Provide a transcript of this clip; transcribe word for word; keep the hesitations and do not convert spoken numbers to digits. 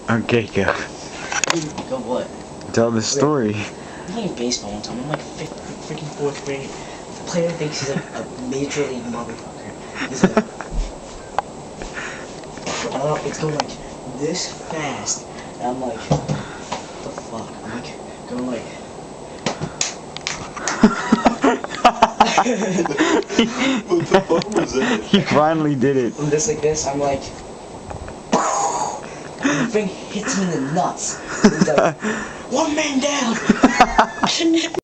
Okay, go. Go what? Tell the story. I'm playing baseball one time. I'm like fifth, freaking fourth grade. The player thinks he's like a major league motherfucker. He's like, oh, it's going like this fast, and I'm like, what the fuck? I'm like going like. What the fuck was that? He finally did it. I'm just like this. I'm like, and the thing hits me in the nuts. He's like, one man down.